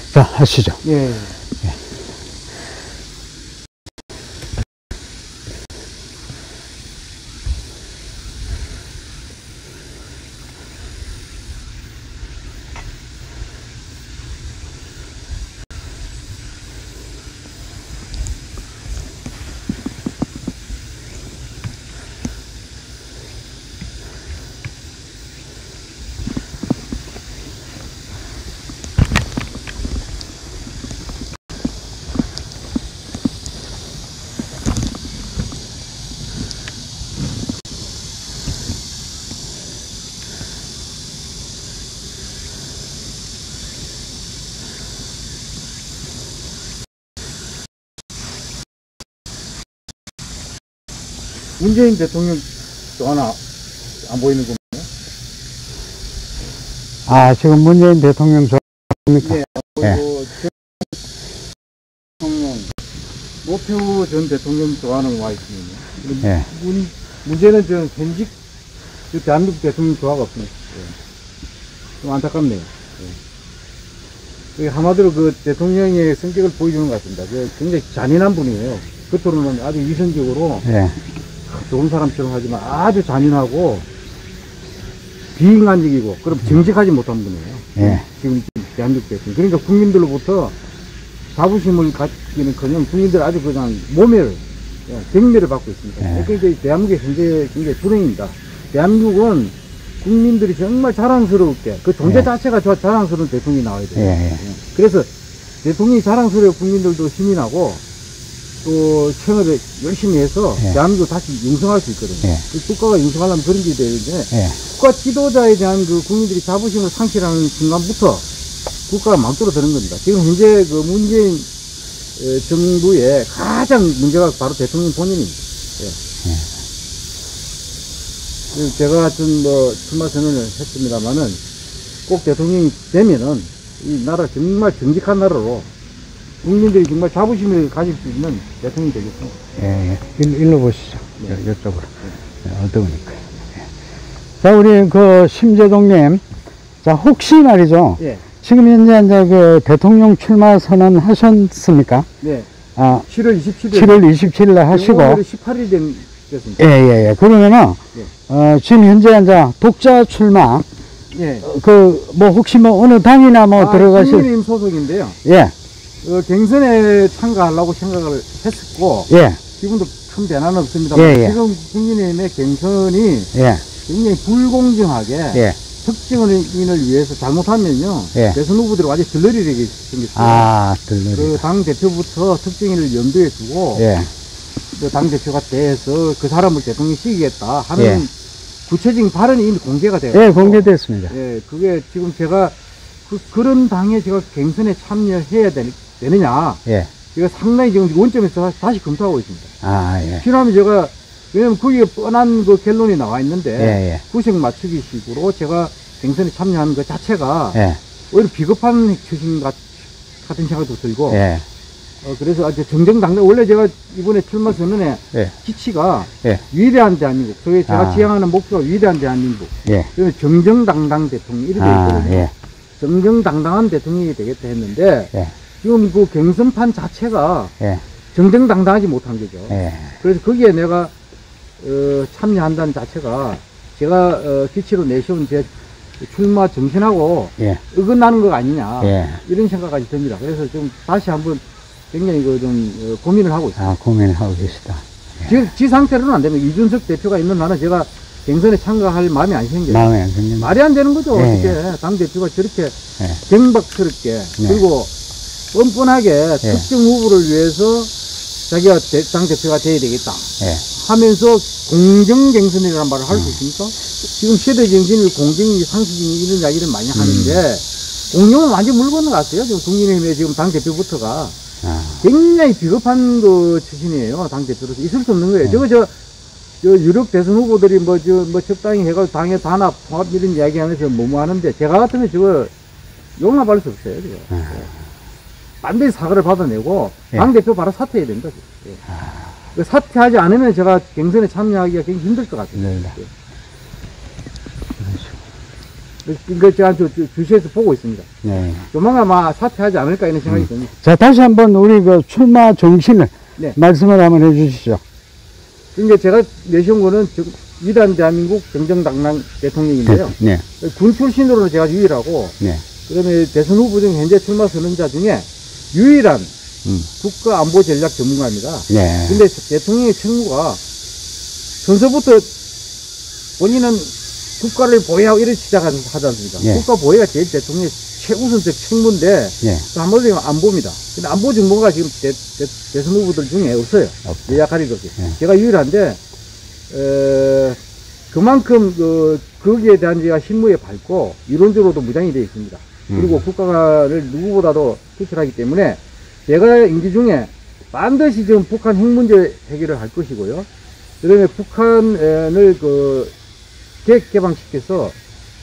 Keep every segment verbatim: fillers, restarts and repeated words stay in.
자, 하시죠. 예. 문재인 대통령 또 하나 안 보이는 겁니다. 아, 지금 문재인 대통령 좋아합니까? 네. 그리고 대통령 노태우 전 대통령 좋아하는 와 있습니다. 예. 문, 문제는 저 현직 저 대한민국 대통령 조화가 없습니다. 예. 좀 안타깝네요. 예. 한마디로 그 대통령의 성격을 보여주는 것 같습니다. 굉장히 잔인한 분이에요. 겉으로는 아주 위선적으로 예. 좋은 사람처럼 하지만 아주 잔인하고 비인간적이고 그럼 정직하지 못한 분이에요. 예. 지금 대한민국 대통령. 그러니까 국민들로부터 자부심을 갖기는커녕 국민들 아주 그냥 모멸, 경멸을 받고 있습니다. 예. 그러니까 대한민국의 현재 굉장히 불행입니다. 대한민국은 국민들이 정말 자랑스럽게 그 존재 예. 자체가 저 자랑스러운 대통령이 나와야 돼요. 예. 예. 그래서 대통령이 자랑스러워 국민들도 힘이 나고 또 생활을 열심히 해서 예. 대한민국을 다시 융성할 수 있거든요. 예. 그 국가가 융성하려면 그런 게 되는데 예. 국가 지도자에 대한 그 국민들이 자부심을 상실하는 순간부터 국가가 망설어드는 겁니다. 지금 현재 그 문재인 정부의 가장 문제가 바로 대통령 본인입니다. 예. 예. 제가 하여튼 뭐 출마 선언을 했습니다만은 꼭 대통령이 되면은 이 나라 정말 정직한 나라로 국민들이 정말 자부심을 가질 수 있는 대통령이 되겠습니다. 예, 예. 일, 일로 보시죠. 네. 요, 요쪽으로. 네, 어두우니까. 예. 자, 우리 그 심재동님. 자, 혹시 말이죠. 예. 지금 현재 이제 그 대통령 출마 선언 하셨습니까? 네. 아, 칠월 이십칠일. 칠월 이십칠일에 하시고. 오늘이 십팔일 된, 됐습니다. 예, 예, 예. 그러면은, 예. 어, 지금 현재 이제 독자 출마. 예. 그, 뭐, 혹시 뭐, 어느 당이나 뭐 아, 들어가실. 국민의힘 소속인데요. 예. 어, 경선에 참가하려고 생각을 했었고. 예. 지금도 큰 변화는 없습니다. 예, 예. 지금 국민의힘의 경선이 예. 굉장히 불공정하게. 예. 특정인을 위해서 잘못하면요. 예. 대선 후보들이 완전히 들러리게 생겼어요. 아, 들러리. 그 당대표부터 특정인을 염두에 두고. 예. 그 당대표가 돼서 그 사람을 대통령 시키겠다 하는 예. 구체적인 발언이 이미 공개가 되어 예, 공개됐습니다. 예, 그게 지금 제가 그, 그런 당에 제가 경선에 참여해야 되, 되느냐. 예. 제가 상당히 지금 원점에서 다시 검토하고 있습니다. 아, 예. 필요하면 제가, 왜냐면 거기에 뻔한 그 결론이 나와 있는데, 예, 예. 구색 맞추기 식으로 제가 경선에 참여하는 것 자체가 예. 오히려 비겁한 처신 같, 같은 생각도 들고, 예. 어, 그래서 아주 정정당당, 원래 제가 이번에 출마 선언에 예. 기치가 예. 위대한 대한민국, 그게 제가 아. 지향하는 목표가 위대한 대한민국, 예. 그래서 정정당당 대통령, 이렇게 아, 있거든요. 예. 정정당당한 대통령이 되겠다 했는데, 예. 지금 그 경선판 자체가 예. 정정당당하지 못한 거죠. 예. 그래서 거기에 내가, 어, 참여한다는 자체가 제가, 어, 기치로 내세운 제 출마 정신하고 예. 어긋나는 것 아니냐. 예. 이런 생각까지 듭니다. 그래서 좀 다시 한번 굉장히 그 좀, 어, 고민을 하고 있습니다. 아, 고민을 하고 계시다. 지, 지 상태로는 안 됩니다. 이준석 대표가 있는 나는 제가 경선에 참가할 마음이 안 생겨요. 마음에 안 드는. 말이 안 되는 거죠. 예, 어떻게 당대표가 저렇게 예. 경박스럽게 네. 그리고 뻔뻔하게 특정 후보를 위해서 자기가 대, 당대표가 돼야 되겠다 예. 하면서 공정 경선이라는 말을 할 수 있습니까? 지금 세대 정신이 공정이 상식이 이런 이야기를 많이 하는데 공정은 완전 물 건너갔어요. 지금 국민의힘의 지금 당대표부터가 아. 굉장히 비겁한 그 출신이에요. 당대표로서 있을 수 없는 거예요. 네. 저거 저, 저 유력 대선 후보들이 뭐, 저, 뭐 적당히 해가지고 당의 단합, 통합 이런 이야기 하면서 뭐뭐 하는데 제가 같으면 저거 용납할 수 없어요. 저거. 아. 예. 반드시 사과를 받아내고 예. 당대표 바로 사퇴해야 된다. 예. 아. 그 사퇴하지 않으면 제가 경선에 참여하기가 굉장히 힘들 것 같아요. 네. 예. 이거 제가 주, 주, 주시에서 보고 있습니다. 네. 조만간 아마 사퇴하지 않을까 이런 생각이 음. 듭니다. 자, 다시 한번 우리 그 출마 정신을 네. 말씀을 한번 해주시죠. 그러니까 제가 내세운 거는 지금 위대한 대한민국 정정당당 대통령인데요. 네. 군 출신으로는 제가 유일하고, 네. 그다음에 대선 후보 중 현재 출마 선언자 중에 유일한 음. 국가 안보 전략 전문가입니다. 네. 근데 대통령의 책무가 선서부터 본인은 국가를 보호하고 이렇게 시작하지 않습니까? 예. 국가 보호가 제일 대통령의 최우선적 책무인데, 예. 또 한마디로 얘기하면 안보입니다. 근데 안보 전문가가 지금 대, 대, 대선 후보들 중에 없어요. 없다. 여야 가리도 없이. 예. 제가 유일한데, 에, 그만큼 그, 거기에 대한 제가 실무에 밝고, 이론적으로도 무장이 되어 있습니다. 그리고 음. 국가를 누구보다도 투철하기 때문에, 제가 임기 중에 반드시 지금 북한 핵 문제 해결을 할 것이고요. 그 다음에 북한을 그, 계획 개방시켜서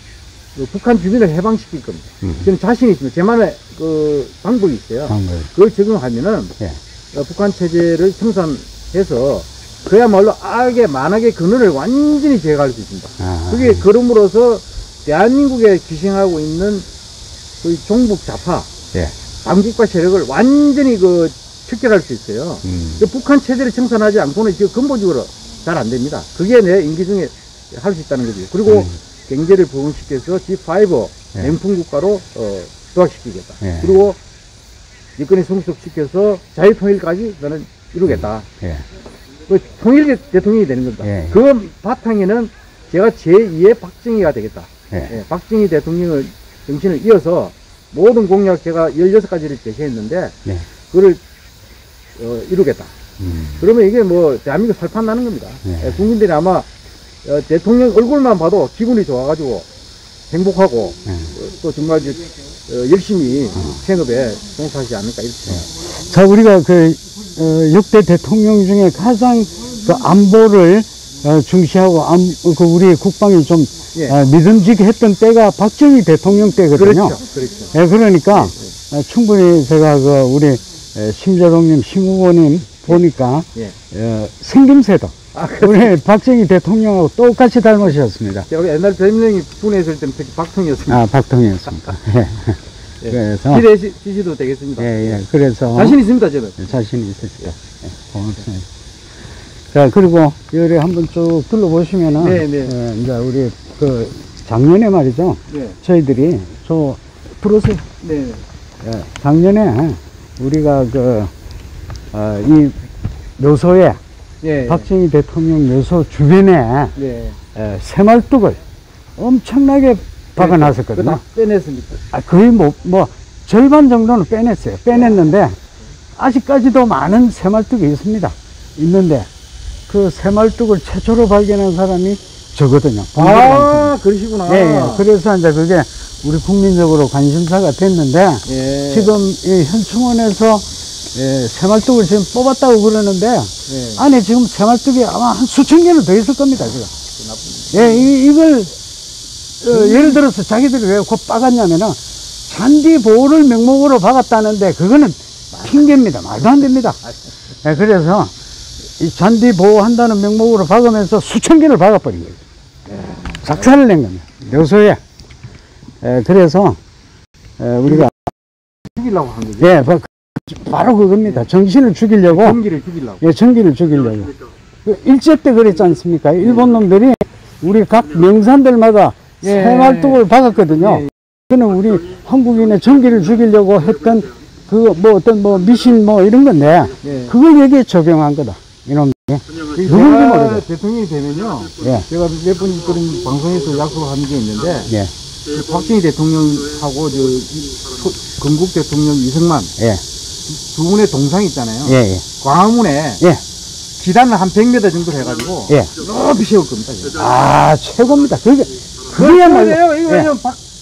그 북한 주민을 해방시킬 겁니다. 음. 저는 자신이 있습니다. 제만의 그 방법이 있어요. 방법. 그걸 적용하면은 예. 어, 북한 체제를 청산해서 그야말로 악의 만악의 근원을 완전히 제거할 수 있습니다. 아. 그게 그럼으로써 대한민국에 기생하고 있는 그 종북 좌파 예. 반국가 세력을 완전히 그 척결할 수 있어요. 음. 그 북한 체제를 청산하지 않고는 지금 근본적으로 잘 안 됩니다. 그게 내 임기 중에 할 수 있다는 거죠. 그리고 음. 경제를 부흥시켜서 지 파이브 예. 냉풍 국가로 어, 도약시키겠다. 예. 그리고 여건을 성숙시켜서 자유통일까지 나는 이루겠다. 예. 그 통일 대통령이 되는 겁니다. 예. 그 바탕에는 제가 제이의 박정희가 되겠다. 예. 예, 박정희 대통령을 정신을 이어서 모든 공약 제가 열여섯 가지를 제시했는데 네. 그거를 어, 이루겠다. 음. 그러면 이게 뭐 대한민국 살판 나는 겁니다. 네. 예, 국민들이 아마 어, 대통령 얼굴만 봐도 기분이 좋아가지고 행복하고 네. 어, 또 정말 이제, 어, 열심히 생업에 종사하지 않을까 이렇게 생각합니다. 자, 우리가 그, 어, 역대 대통령 중에 가장 그 안보를 어, 중시하고 안, 그 우리 국방이 좀 예. 어, 믿음직해 했던 때가 박정희 대통령 때거든요. 그렇죠. 그렇죠. 예, 그러니까 어, 충분히 제가 그 우리 에, 심재동님, 심 후보님 보니까 예. 어, 생김새도 아, 그, 우리 박정희 대통령하고 똑같이 닮으셨습니다. 제가 옛날 별명이 군에 있을 때는 특히 박통이었습니다. 아, 박통이었습니다. 예. 예. 그래서 기대 지시도 되겠습니다. 예, 예. 그래서 자신 있습니다, 저는. 자신이 있으시죠. 예, 고맙습니다. 자, 그리고 여기 한번 쭉 둘러보시면은 네, 네. 예, 이제 우리 그 작년에 말이죠. 네. 저희들이 저 들어오세요. 네. 예, 작년에 우리가 그 어, 이 묘소에 예. 박정희 대통령 묘소 주변에 네. 에, 새말뚝을 엄청나게 박아놨었거든요. 그거 다 빼냈습니다. 아, 거의 뭐, 뭐, 절반 정도는 빼냈어요. 빼냈는데, 아직까지도 많은 새말뚝이 있습니다. 있는데, 그 새말뚝을 최초로 발견한 사람이 저거든요. 아, 그러시구나. 예, 예. 그래서 이제 그게 우리 국민적으로 관심사가 됐는데, 예. 지금 이 현충원에서 예, 새말뚝을 지금 뽑았다고 그러는데, 예. 안에 지금 새말뚝이 아마 한 수천 개는 더 있을 겁니다, 지금. 예, 이, 이걸, 어, 예를 들어서 자기들이 왜 곧 박았냐면은, 잔디 보호를 명목으로 박았다는데, 그거는 핑계입니다. 말도 안 됩니다. 예, 그래서, 이 잔디 보호한다는 명목으로 박으면서 수천 개를 박아버린 거예요. 작사를 낸 겁니다. 묘소에. 예, 그래서, 예, 우리가, 죽이려고 한 거죠. 예, 바, 바로 그겁니다. 정신을 죽이려고. 전기를 죽이려고. 예, 전기를 죽이려고. 그 일제 때 그랬지 않습니까? 일본 놈들이 우리 각 명산들마다 예. 새말뚝을 박았거든요. 예. 그는 우리 한국인의 전기를 죽이려고 했던 그 뭐 어떤 뭐 미신 뭐 이런 건데 예. 그걸 여기에 적용한 거다. 이놈들이. 누군지 제가 모르겠어요. 대통령이 되면요. 예. 제가 몇 번 그런 방송에서 약속한 게 있는데, 예. 그 박정희 대통령하고 저 소- 건국 대통령 이승만 예. 두 분의 동상 있잖아요. 예. 예. 광화문에 예. 기단을 한 백 미터 정도 해가지고 예. 높이 세울 겁니다. 지금. 아, 최고입니다. 그게 그야말로 그래요. 이거 예. 좀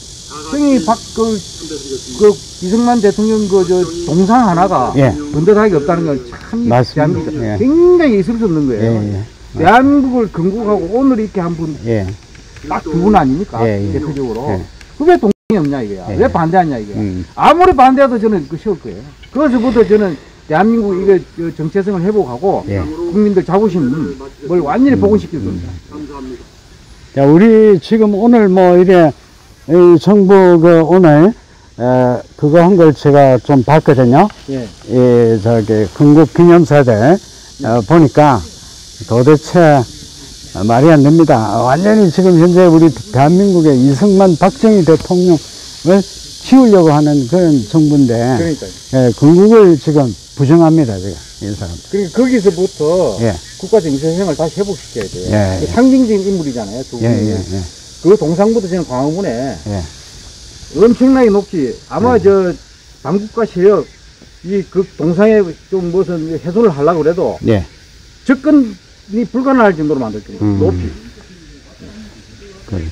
박정희 박그 그 이승만 대통령 그 저 동상 하나가 예. 번듯하게 없다는 건 참 맞습니다. 대한민국 예. 굉장히 있을 수 없는 거예요. 예. 예. 대한민국을 건국하고 오늘 이렇게 한 분 예. 딱 두 분 아닙니까? 예, 예. 대표적으로. 예. 그게 동상이 없냐 이거야. 예. 왜 반대하냐 이거야. 음. 아무리 반대해도 저는 그 쉬울 거예요. 그래서부터 저는 대한민국 이거 저 정체성을 회복하고 예. 국민들 자부심을 완전히 복원시킬 겁니다. 자, 우리 지금 오늘 뭐 이래 이 정부 그 오늘 에, 그거 한 걸 제가 좀 봤거든요. 예. 이 저기 건국 기념사들 어, 보니까 도대체 말이 안 됩니다. 완전히 지금 현재 우리 대한민국의 이승만 박정희 대통령을 지우려고 하는 그런 정부인데, 그러니까요. 예, 건국을 지금 부정합니다, 지금 이 사람. 그러니까 거기서부터 예. 국가 정세생을 다시 회복시켜야 돼요. 예, 그 예. 상징적인 인물이잖아요. 두 예, 분이. 예, 예, 그 동상부터 저는 광화문에 예. 엄청나게 높지. 아마 예. 저 당국과 세력 이 그 동상에 좀 무슨 훼손을 하려고 그래도 예. 접근이 불가능할 정도로 만들 겁니다. 음. 높이. 그렇죠.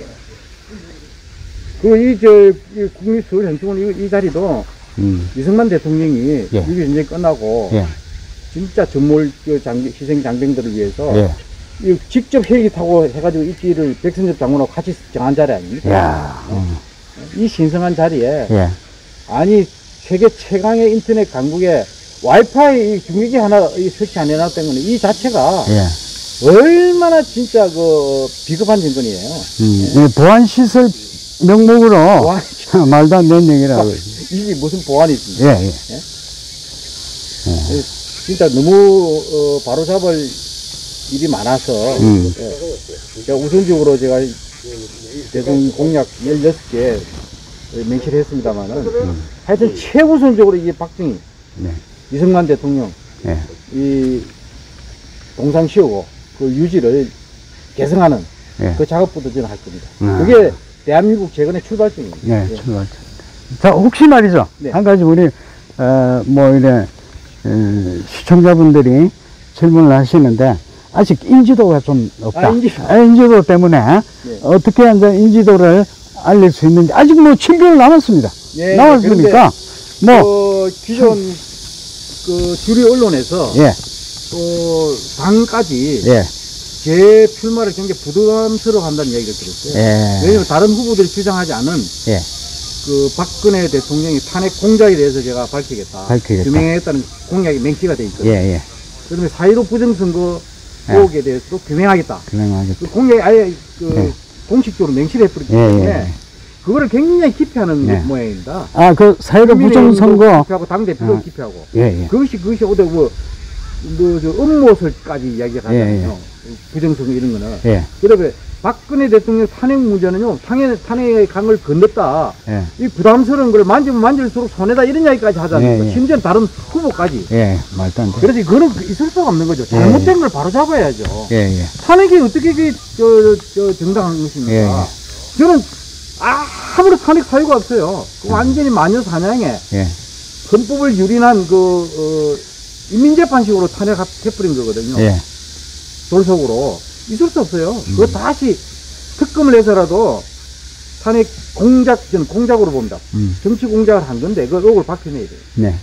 그리고 이, 저, 이 국립서울현충원 이, 이 자리도 음. 이승만 대통령이 예. 육이 전쟁 끝나고 예. 진짜 진짜 전몰 그 장비, 희생 장병들을 위해서 예. 이 직접 헬기 타고 해가지고 입지를 백선엽 장군하고 같이 정한 자리 아닙니까? 야. 음. 이 신성한 자리에 예. 아니 세계 최강의 인터넷 강국에 와이파이 이 중계기 하나 이 설치 안 해놨다는 거는 이 자체가 예. 얼마나 진짜 그 비겁한 정권이에요. 음. 예. 보안시설 명목으로 보안, 말도 안 되는 얘기라고. 이게 무슨 보안이 있습니까? 예, 예. 예, 진짜 너무 어, 바로잡을 일이 많아서 음. 예, 제가 우선적으로 제가 대통령 공약 열여섯 개 맹치를 했습니다만은 음. 하여튼 최우선적으로 이게 박정희, 네. 이승만 대통령 예. 이 동상 씌우고 그 유지를 개성하는 예. 그 작업부터 저는 할 겁니다. 아. 그게 대한민국 재건의 출발점입니다. 네, 예. 출발. 자, 혹시 말이죠. 네. 한 가지 우리, 어, 뭐, 이래, 어, 시청자분들이 질문을 하시는데, 아직 인지도가 좀 없다. 아, 인지도. 아, 인지도 때문에, 네. 어떻게 이제 인지도를 알릴 수 있는지, 아직 뭐 칠 개월 남았습니다. 예, 남았으니까, 뭐, 어, 기존 그 주류 언론에서 예, 또 당까지 예, 제 출마를 굉장히 부담스러워 한다는 이야기를 들었어요. 예, 왜냐면 다른 후보들이 주장하지 않은 예, 그 박근혜 대통령이 탄핵 공작에 대해서 제가 밝히겠다. 밝히겠다. 규명하겠다는 공약이 맹치가 돼 있거든요. 예, 예. 그다음에 사일오 부정선거 예. 의혹에 대해서도 규명하겠다. 그만하겠다. 그 공약이 아예 그 예. 공식적으로 맹치를 해버리기 예, 때문에 예. 그거를 굉장히 기피하는 예. 모양입니다. 아, 그 사회로 부정선거, 기피하고 당대표도 어. 기피하고 예, 예. 그것이 그것이 어디 뭐, 뭐, 저, 음모설까지 이야기가 예, 하잖아요. 부정선거 이런 거는. 예, 그다음에 박근혜 대통령 탄핵 문제는요, 탄핵, 탄핵의 강을 건넜다. 예, 이 부담스러운 걸 만지면 만질수록 손해다 이런 이야기까지 하잖아요. 예, 예. 심지어 다른 후보까지. 예, 말도 안 돼. 그래서 그거는 있을 수가 없는 거죠. 잘못된 걸 바로 잡아야죠. 예, 예. 탄핵이 어떻게 그, 저, 저, 정당한 것입니까? 예, 예. 저는 아무런 탄핵 사유가 없어요. 그 완전히 마녀 사냥에 예, 헌법을 유린한 그, 어, 인민재판식으로 탄핵해버린 거거든요. 예. 돌속으로. 있을 수 없어요. 음. 그거 다시 특검을 해서라도 탄핵 공작, 저는 공작으로 봅니다. 음. 정치 공작을 한 건데, 그 의혹을 밝혀내야 돼요. 네.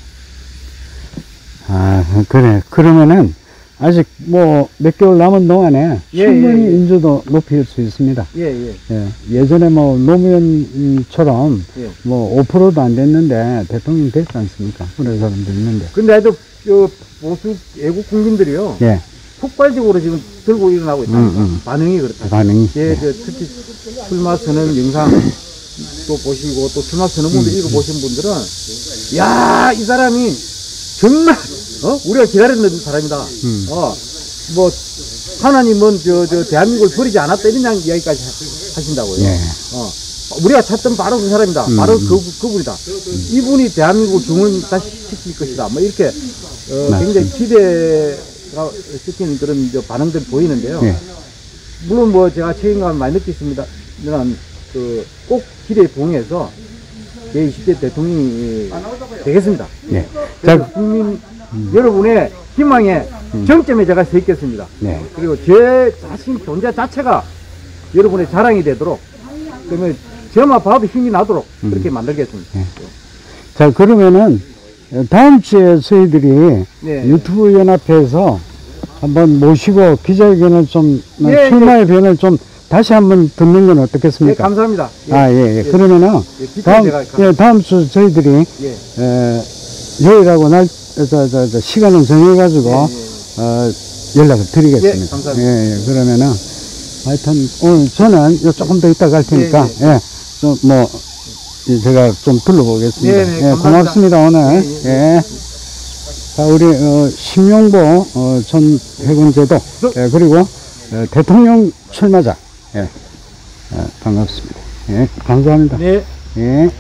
아, 그래. 그러면은, 아직 뭐, 몇 개월 남은 동안에 예, 충분히 예, 예. 인지도 높일 수 있습니다. 예, 예. 예. 예전에 뭐, 노무현처럼 예. 뭐, 오 퍼센트도 안 됐는데, 대통령 됐지 않습니까? 그런 사람도 있는데. 근데 하여튼, 저, 보수 애국 국민들이요. 예. 폭발적으로 지금 들고 일어나고 있다. 음, 음. 반응이 그렇다. 반응이. 예, 저, 특히 출마 선언 영상 또 보시고 또 출마 선언문도 음, 읽어보신 분들은, 야, 이 사람이 정말, 어? 우리가 기다렸는 사람이다. 음. 어, 뭐, 하나님은 저, 저, 대한민국을 버리지 않았다. 이런 이야기까지 하- 하신다고요. 예. 어. 우리가 찾던 바로 그 사람이다. 음, 바로 음. 그, 그분이다. 이분이 대한민국을 중을 다시 시킬 것이다. 뭐 이렇게, 어, 맞습니다. 굉장히 기대가 시키는 그런 이제 반응들이 보이는데요. 예. 물론 뭐 제가 책임감을 많이 느끼습니다. 저는 그 꼭 기대에 부응해서 제이십 대 대통령이 되겠습니다. 예. 그래서 자, 국민 여러분의 희망의 정점에 제가 서 있겠습니다. 네. 그리고 제 자신 존재 자체가 여러분의 자랑이 되도록, 그러면 저만 봐도 힘이 나도록 그렇게 만들겠습니다. 자, 그러면은, 다음 주에 저희들이 네. 유튜브 연합회에서 한번 모시고 기자회견을 좀, 예, 출마의 변을 좀 다시 한번 듣는 건 예, 어떻겠습니까? 감사합니다. 예. 아, 예, 예. 예. 그러면은, 예, 기타 다음, 제가 가- 예, 다음 주 저희들이, 예. 에, 요일하고 날, 저, 저, 저, 시간을 정해가지고, 예, 예. 어, 연락을 드리겠습니다. 예, 감사합니다. 예, 예. 그러면은, 하여튼, 오늘 저는 요 조금 더 이따 갈 테니까, 예, 예, 좀, 뭐, 이 제가 좀 둘러보겠습니다. 네, 네, 예, 감사합니다. 고맙습니다, 오늘. 예, 예. 자, 우리, 어, 심용보, 어, 전 해군제도, 예, 그리고, 어, 대통령 출마자, 예, 예, 반갑습니다. 예, 감사합니다. 네. 예.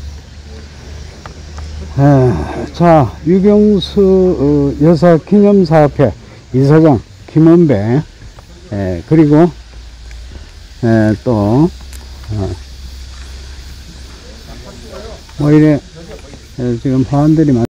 아, 자, 유경수 어, 여사 기념사업회 이사장 김원배, 예, 그리고 예, 또 어, 뭐 이래 예, 지금 화환들이 많.